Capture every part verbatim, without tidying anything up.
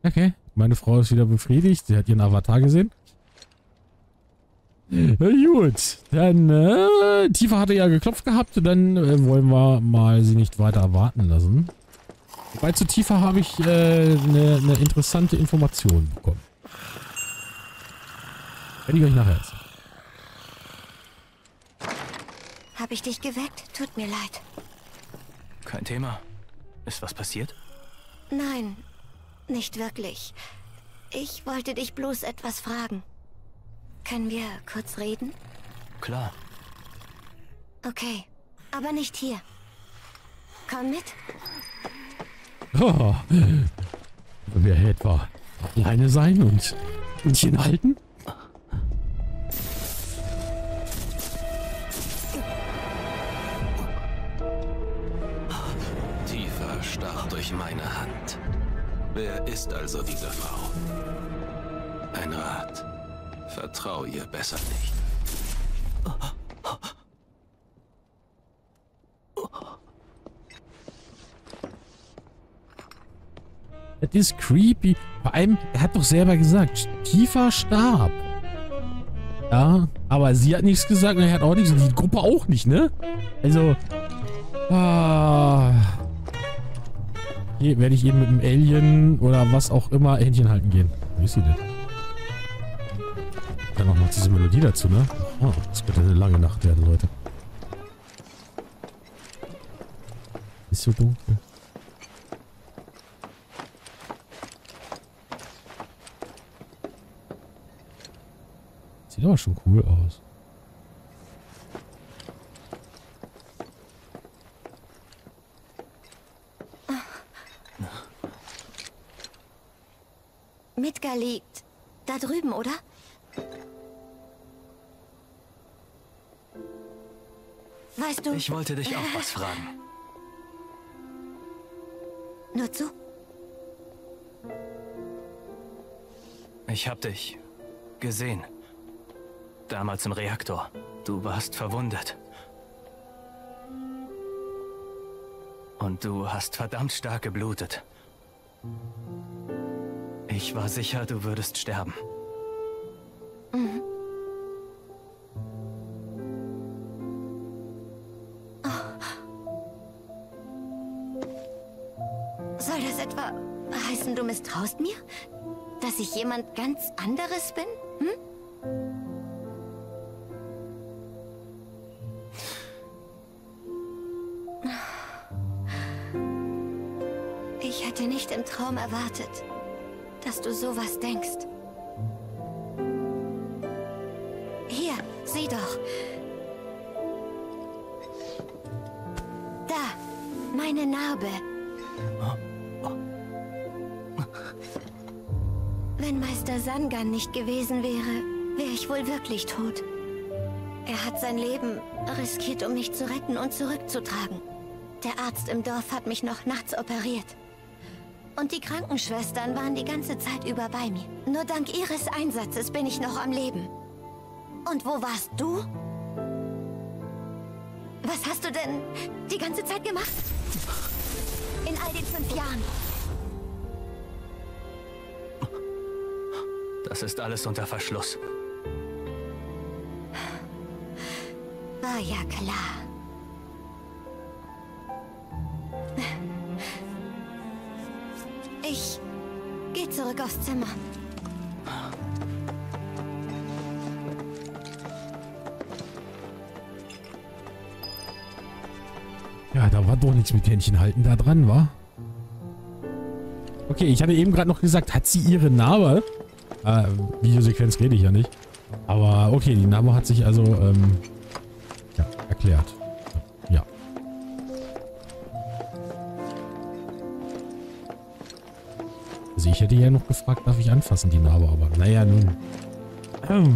Okay, meine Frau ist wieder befriedigt. Sie hat ihren Avatar gesehen. Na gut, dann äh, Tifa hatte ja geklopft gehabt. Dann äh, wollen wir mal sie nicht weiter erwarten lassen. Wobei zu Tifa habe ich eine äh, ne, ne interessante Information bekommen. Werde ich euch nachher erzählen. Habe ich dich geweckt? Tut mir leid. Kein Thema. Ist was passiert? Nein, nicht wirklich. Ich wollte dich bloß etwas fragen. Können wir kurz reden? Klar. Okay, aber nicht hier. Komm mit. Oh, wer etwa alleine sein und Händchen halten? Tifa stach durch meine Hand. Wer ist also diese Frau? Ein Rat. Vertrau ihr besser nicht. Das ist creepy. Vor allem, er hat doch selber gesagt, Tifa starb. Ja, aber sie hat nichts gesagt und er hat auch nichts. Und die Gruppe auch nicht, ne? Also. Ah, hier werde ich eben mit dem Alien oder was auch immer Händchen halten gehen. Wie ist sie denn? Dann noch mal diese Melodie dazu, ne? Oh, das wird eine lange Nacht werden, Leute. Ist so dunkel. Sieht aber schon cool aus. Midgar liegt da drüben, oder? Weißt du... Ich wollte dich auch was fragen. Nur zu? Ich hab dich gesehen. Damals im Reaktor. Du warst verwundet. Und du hast verdammt stark geblutet. Ich war sicher, du würdest sterben. Mhm. Soll das etwa heißen, du misstraust mir? Dass ich jemand ganz anderes bin? Hm? Ich hätte nicht im Traum erwartet, dass du sowas denkst. Hier, sieh doch. Da, meine Narbe. Wenn Meister Sangan nicht gewesen wäre, wäre ich wohl wirklich tot. Er hat sein Leben riskiert, um mich zu retten und zurückzutragen. Der Arzt im Dorf hat mich noch nachts operiert. Und die Krankenschwestern waren die ganze Zeit über bei mir. Nur dank ihres Einsatzes bin ich noch am Leben. Und wo warst du? Was hast du denn die ganze Zeit gemacht? In all den fünf Jahren. Das ist alles unter Verschluss. War ja klar. Ich gehe zurück aufs Zimmer. Ja, da war doch nichts mit Händchen halten da dran, wa? Okay, ich hatte eben gerade noch gesagt, hat sie ihre Narbe? Äh, Videosequenz rede ich ja nicht. Aber okay, die Narbe hat sich also, ähm, ja, erklärt. Ja. Also ich hätte ja noch gefragt, darf ich anfassen, die Narbe, aber naja, nun. Ähm.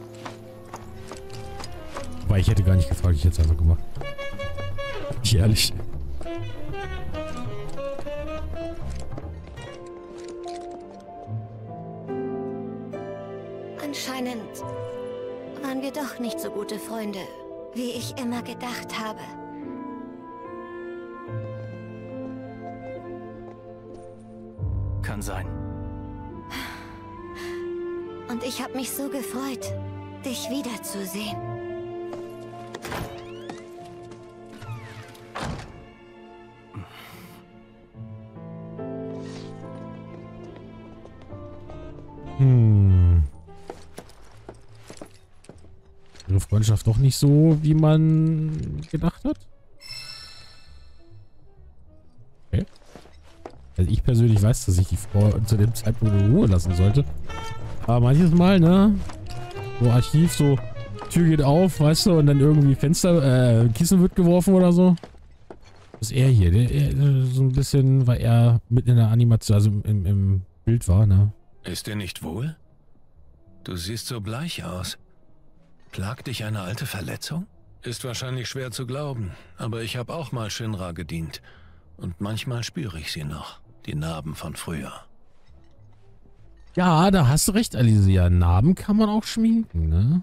Wobei, ich hätte gar nicht gefragt, ich hätte es einfach gemacht. Ich ehrlich. Anscheinend waren wir doch nicht so gute Freunde, wie ich immer gedacht habe. Kann sein. Und ich habe mich so gefreut, dich wiederzusehen. Hm. Ihre Freundschaft doch nicht so, wie man gedacht hat? Okay. Also ich persönlich weiß, dass ich die Frau zu dem Zeitpunkt in Ruhe lassen sollte. Aber manches Mal, ne? So Archiv, so Tür geht auf, weißt du, und dann irgendwie Fenster, äh, Kissen wird geworfen oder so. Das ist er hier, der, der so ein bisschen, weil er mitten in der Animation, also im, im Bild war, ne? Ist dir nicht wohl? Du siehst so bleich aus. Plagt dich eine alte Verletzung? Ist wahrscheinlich schwer zu glauben, aber ich habe auch mal Shinra gedient. Und manchmal spüre ich sie noch, die Narben von früher. Ja, da hast du recht, Alicia. Narben kann man auch schminken, ne?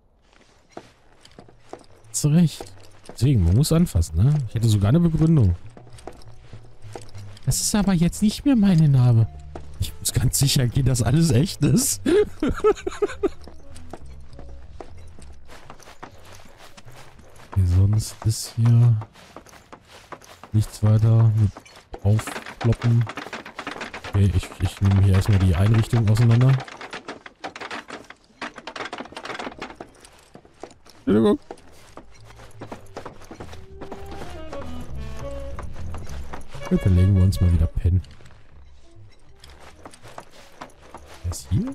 Hast du recht. Deswegen, man muss anfassen, ne? Ich hätte sogar eine Begründung. Das ist aber jetzt nicht mehr meine Narbe. Ich muss ganz sicher gehen, dass alles echt ist. Okay, sonst ist hier nichts weiter mit aufkloppen. Okay, ich, ich nehme hier erstmal die Einrichtung auseinander. Entschuldigung. Gut, dann legen wir uns mal wieder pennen. Wer ist hier?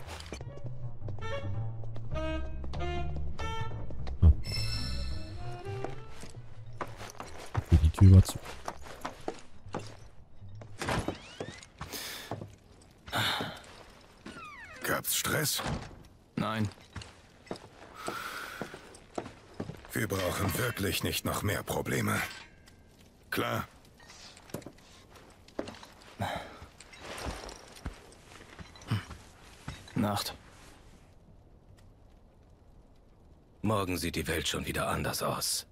Ah. Okay, die Tür war zu. Gab's Stress? Nein. Wir brauchen wirklich nicht noch mehr Probleme. Klar? Nacht. Morgen sieht die Welt schon wieder anders aus.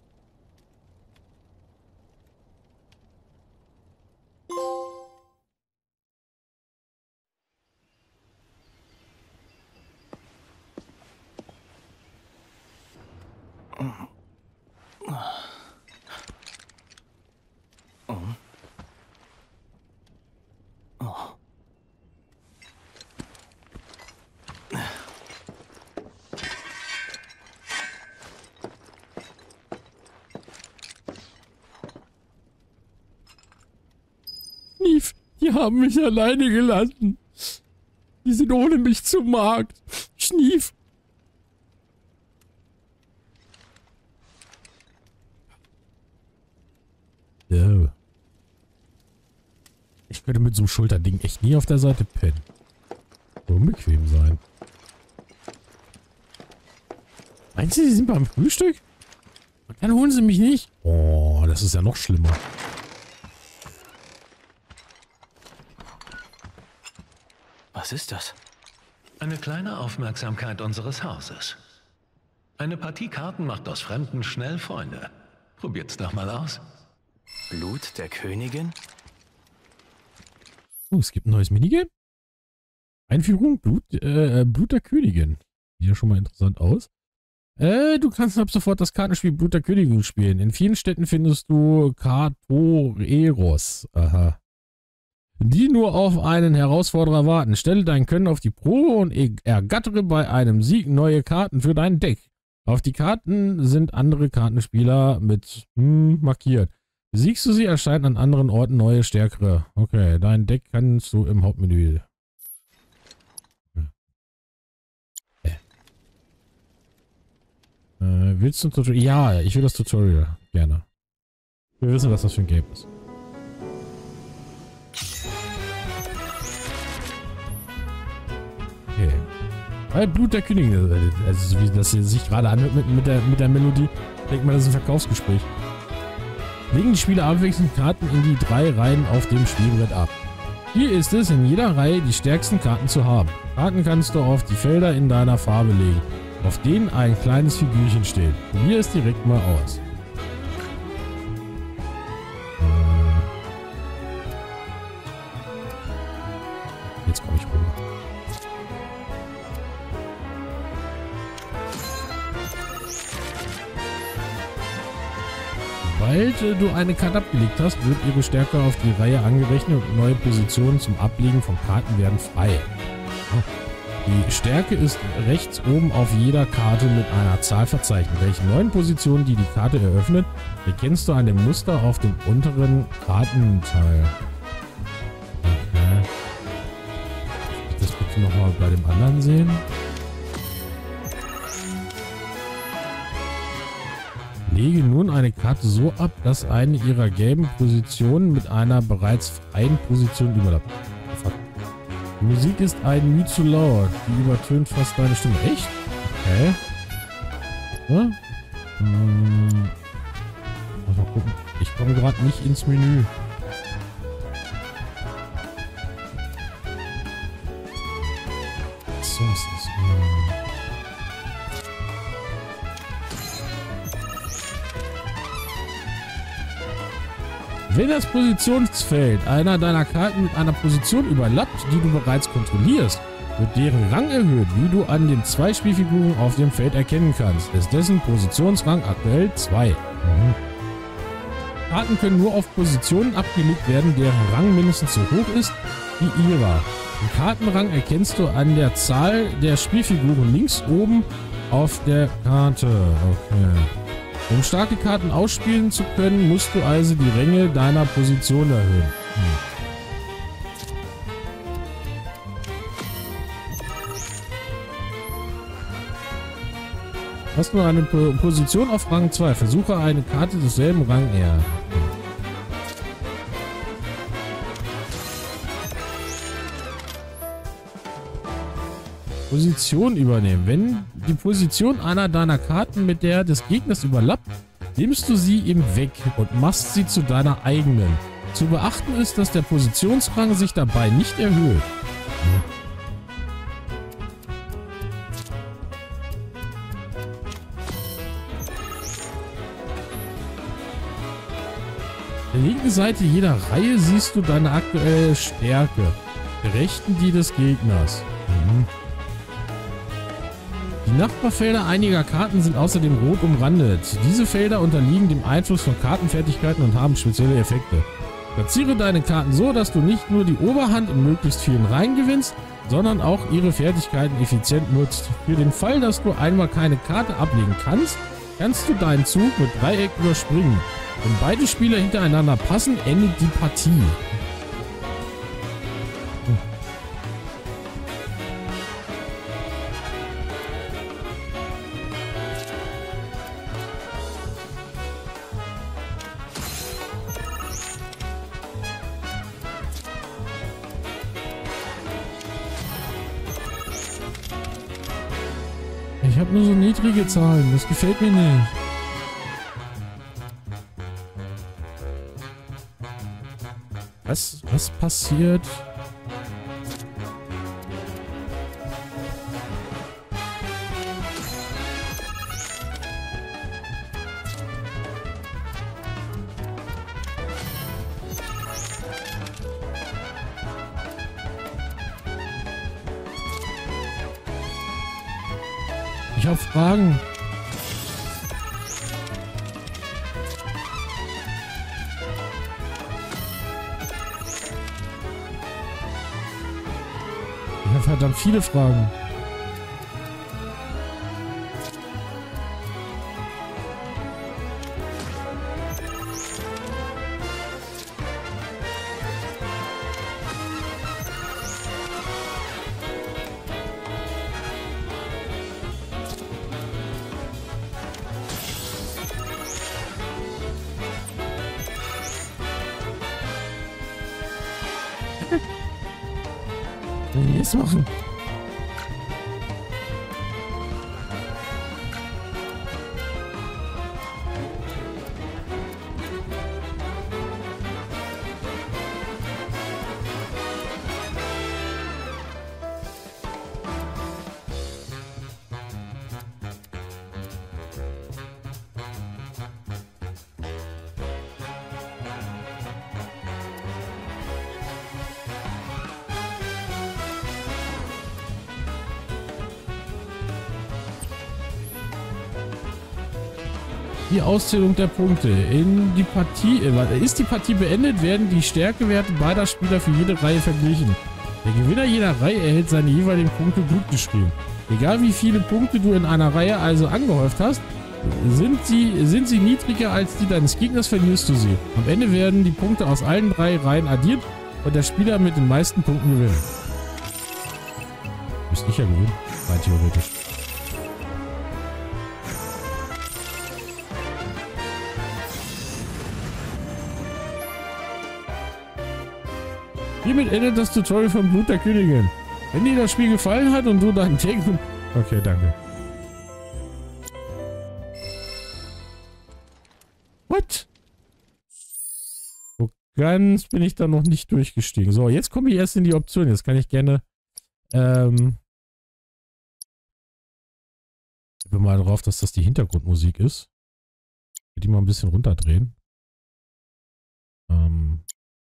Schnief, die haben mich alleine gelassen. Die sind ohne mich zum Markt. Schnief. Ja. Ich könnte mit so einem Schulterding echt nie auf der Seite pennen. So unbequem sein. Meinst du, die sind beim Frühstück? Und dann holen sie mich nicht? Oh, das ist ja noch schlimmer. Was ist das? Eine kleine Aufmerksamkeit unseres Hauses. Eine Partie Karten macht aus Fremden schnell Freunde. Probiert's doch mal aus. Blut der Königin? Oh, es gibt ein neues Minigame. Einführung Blut, äh, Blut der Königin. Sieht ja schon mal interessant aus. Äh, du kannst ab sofort das Kartenspiel Blut der Königin spielen. In vielen Städten findest du Kartoreros. Aha. Die nur auf einen Herausforderer warten. Stelle dein Können auf die Probe und ergattere bei einem Sieg neue Karten für dein Deck. Auf die Karten sind andere Kartenspieler mit hm, markiert. Siegst du sie, erscheinen an anderen Orten neue, stärkere. Okay, dein Deck kannst du im Hauptmenü. Äh. Äh, willst du ein Tutorial? Ja, ich will das Tutorial. Gerne. Wir wissen, was das für ein Game ist. Okay. Weil Blut der Königin, also so wie das sich gerade anhört mit, mit, der, mit der Melodie, denkt man, das ist ein Verkaufsgespräch. Legen die Spieler abwechselnd Karten in die drei Reihen auf dem Spielbrett ab. Hier ist es, in jeder Reihe die stärksten Karten zu haben. Karten kannst du auf die Felder in deiner Farbe legen, auf denen ein kleines Figürchen steht. Probier es direkt mal aus. Jetzt komme ich rüber. Sobald äh, du eine Karte abgelegt hast, wird ihre Stärke auf die Reihe angerechnet und neue Positionen zum Ablegen von Karten werden frei. Ja. Die Stärke ist rechts oben auf jeder Karte mit einer Zahl verzeichnet. Welche neuen Positionen, die die Karte eröffnet, erkennst du an dem Muster auf dem unteren Kartenteil. Okay. Ich das bitte nochmal bei dem anderen sehen. Lege nun eine Karte so ab, dass eine ihrer gelben Positionen mit einer bereits freien Position überlappt. Die Musik ist ein Mühe zu laut. Die übertönt fast deine Stimme. Echt? Okay. Ja? Hm. Mal gucken. Ich komme gerade nicht ins Menü. So ist das. Wenn das Positionsfeld einer deiner Karten mit einer Position überlappt, die du bereits kontrollierst, wird deren Rang erhöht, wie du an den zwei Spielfiguren auf dem Feld erkennen kannst. Ist dessen Positionsrang aktuell zwei. Mhm. Karten können nur auf Positionen abgelegt werden, deren Rang mindestens so hoch ist wie ihrer. Den Kartenrang erkennst du an der Zahl der Spielfiguren links oben auf der Karte. Okay. Um starke Karten ausspielen zu können, musst du also die Ränge deiner Position erhöhen. Hm. Hast du eine po Position auf Rang zwei? Versuche eine Karte desselben Rang eher. Hm. Position übernehmen. Wenn die Position einer deiner Karten mit der des Gegners überlappt, nimmst du sie ihm weg und machst sie zu deiner eigenen. Zu beachten ist, dass der Positionsrang sich dabei nicht erhöht. Auf der linken Seite jeder Reihe siehst du deine aktuelle Stärke. Der rechten die des Gegners. Mhm. Die Nachbarfelder einiger Karten sind außerdem rot umrandet. Diese Felder unterliegen dem Einfluss von Kartenfertigkeiten und haben spezielle Effekte. Platziere deine Karten so, dass du nicht nur die Oberhand in möglichst vielen Reihen gewinnst, sondern auch ihre Fertigkeiten effizient nutzt. Für den Fall, dass du einmal keine Karte ablegen kannst, kannst du deinen Zug mit Dreieck überspringen. Wenn beide Spieler hintereinander passen, endet die Partie. Ich habe nur so niedrige Zahlen, das gefällt mir nicht. Was, was passiert? Ich habe Fragen. Ich habe verdammt viele Fragen. Was soll ich jetzt machen? Die Auszählung der Punkte. In die Partie, äh, ist die Partie beendet, werden die Stärkewerte beider Spieler für jede Reihe verglichen. Der Gewinner jeder Reihe erhält seine jeweiligen Punkte gut geschrieben. Egal wie viele Punkte du in einer Reihe also angehäuft hast, sind sie, sind sie niedriger als die deines Gegners, verlierst du sie. Am Ende werden die Punkte aus allen drei Reihen addiert und der Spieler mit den meisten Punkten gewinnt. Müsste ich ja gewinnen, rein theoretisch. Hiermit endet das Tutorial von Blut der Königin. Wenn dir das Spiel gefallen hat und du deinen Text... Okay, danke. What? So ganz bin ich da noch nicht durchgestiegen. So, jetzt komme ich erst in die Option. Jetzt kann ich gerne... Ähm... Ich bin mal drauf, dass das die Hintergrundmusik ist. Ich will die mal ein bisschen runterdrehen. Ähm...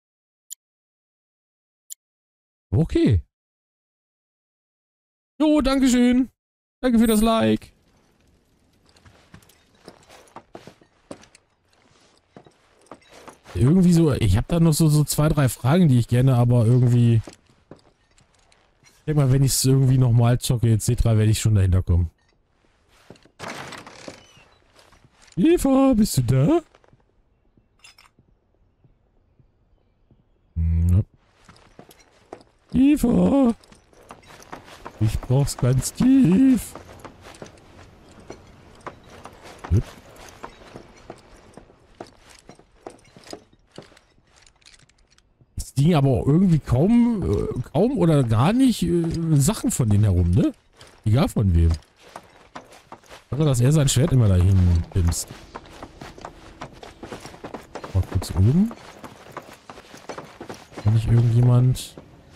Okay. Jo, dankeschön. Danke für das Like. Irgendwie so, ich habe da noch so, so zwei, drei Fragen, die ich gerne, aber irgendwie... Ich denke mal, wenn ich es irgendwie nochmal zocke, jetzt seht ihr, werde ich schon dahinter kommen. Eva, bist du da? Hm, Eva! Ich brauch's ganz tief. Gut. Es ging aber auch irgendwie kaum, äh, kaum oder gar nicht äh, Sachen von denen herum, ne? Egal von wem. Also, dass er sein Schwert immer dahin pimpst. Mal kurz oben. Kann nicht irgendjemand...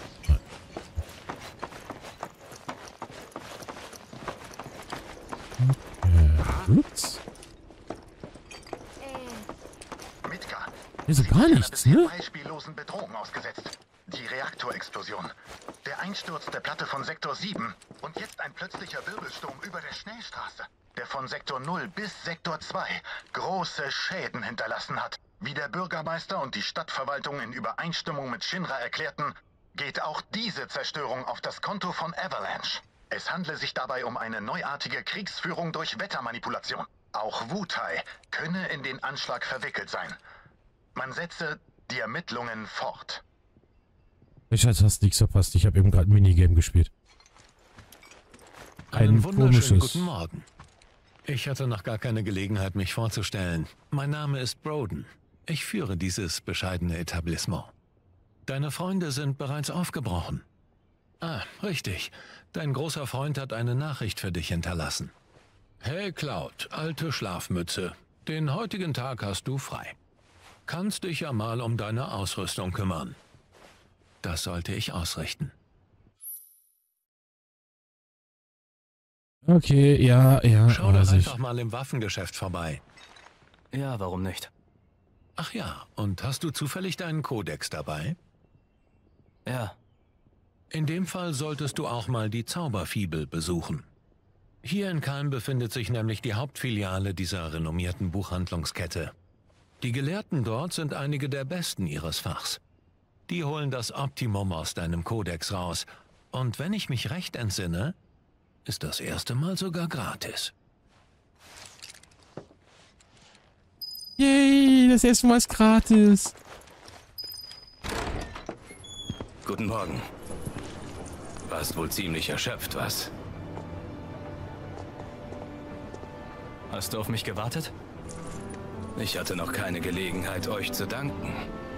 Ups. Midgar. Hier ist gar nichts, ne? Beispiellosen Bedrohung ausgesetzt. Die Reaktorexplosion. Der Einsturz der Platte von Sektor sieben. Und jetzt ein plötzlicher Wirbelsturm über der Schnellstraße, der von Sektor null bis Sektor zwei große Schäden hinterlassen hat. Wie der Bürgermeister und die Stadtverwaltung in Übereinstimmung mit Shinra erklärten, geht auch diese Zerstörung auf das Konto von Avalanche. Es handle sich dabei um eine neuartige Kriegsführung durch Wettermanipulation. Auch Wutai könne in den Anschlag verwickelt sein. Man setze die Ermittlungen fort. Ich hast nichts verpasst. Ich habe eben gerade ein Minigame gespielt. Ein Einen wunderschönen komisches. guten Morgen. Ich hatte noch gar keine Gelegenheit, mich vorzustellen. Mein Name ist Broden. Ich führe dieses bescheidene Etablissement. Deine Freunde sind bereits aufgebrochen. Ah, richtig. Dein großer Freund hat eine Nachricht für dich hinterlassen. Hey Cloud, alte Schlafmütze. Den heutigen Tag hast du frei. Kannst dich ja mal um deine Ausrüstung kümmern. Das sollte ich ausrichten. Okay, ja, ja. Schau doch weiß ich. einfach mal im Waffengeschäft vorbei. Ja, warum nicht? Ach ja, und hast du zufällig deinen Kodex dabei? Ja. In dem Fall solltest du auch mal die Zauberfibel besuchen. Hier in Kalm befindet sich nämlich die Hauptfiliale dieser renommierten Buchhandlungskette. Die Gelehrten dort sind einige der Besten ihres Fachs. Die holen das Optimum aus deinem Kodex raus. Und wenn ich mich recht entsinne, ist das erste Mal sogar gratis. Yay, das erste Mal ist gratis. Guten Morgen. Warst wohl ziemlich erschöpft, was? Hast du auf mich gewartet? Ich hatte noch keine Gelegenheit, euch zu danken.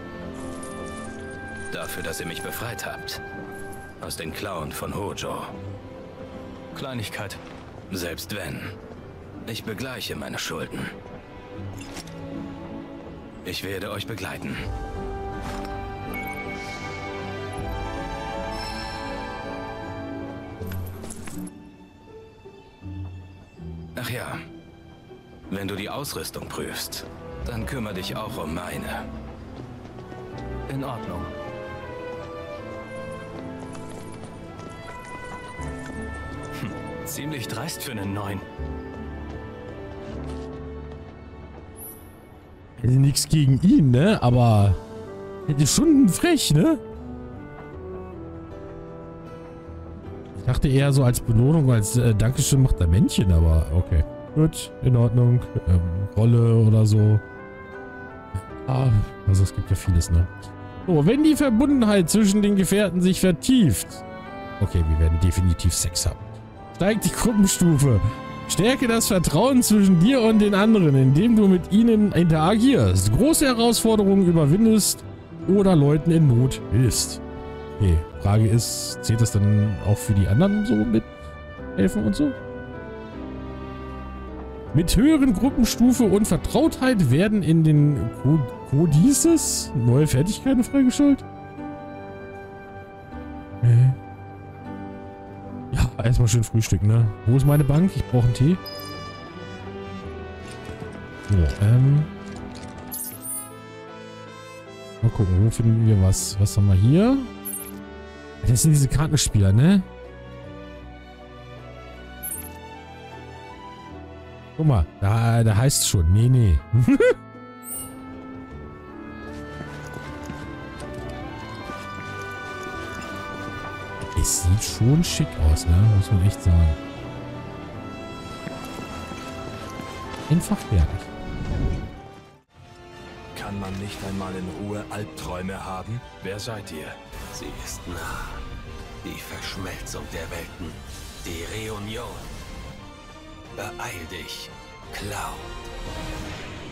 Dafür, dass ihr mich befreit habt. Aus den Klauen von Hojo. Kleinigkeit. Selbst wenn. Ich begleiche meine Schulden. Ich werde euch begleiten. Ach ja. Wenn du die Ausrüstung prüfst, dann kümmere dich auch um meine. In Ordnung. Hm, ziemlich dreist für einen Neuen. Nichts gegen ihn, ne? Aber das ist schon frech, ne? Ich dachte eher so als Belohnung, als äh, Dankeschön macht er Männchen, aber okay. Gut, in Ordnung. Ähm, Rolle oder so. Ah, also es gibt ja vieles, ne? So, wenn die Verbundenheit zwischen den Gefährten sich vertieft. Okay, wir werden definitiv Sex haben. Steigt die Gruppenstufe. Stärke das Vertrauen zwischen dir und den anderen, indem du mit ihnen interagierst, große Herausforderungen überwindest oder Leuten in Not hilfst. Okay, Frage ist, zählt das dann auch für die anderen so mit helfen und so? Mit höheren Gruppenstufe und Vertrautheit werden in den Codices neue Fertigkeiten freigeschaltet? Okay. Ja, erstmal schön Frühstück, ne? Wo ist meine Bank? Ich brauche einen Tee. So, ähm. Mal gucken, wo finden wir was? Was haben wir hier? Das sind diese Kartenspieler, ne? Guck mal, da, da heißt es schon. Nee, nee. Es sieht schon schick aus, ne? Muss man echt sagen. Einfach fertig. Kann man nicht einmal in Ruhe Albträume haben? Wer seid ihr? Sie ist nah. Die Verschmelzung der Welten. Die Reunion. Beeil dich, Cloud.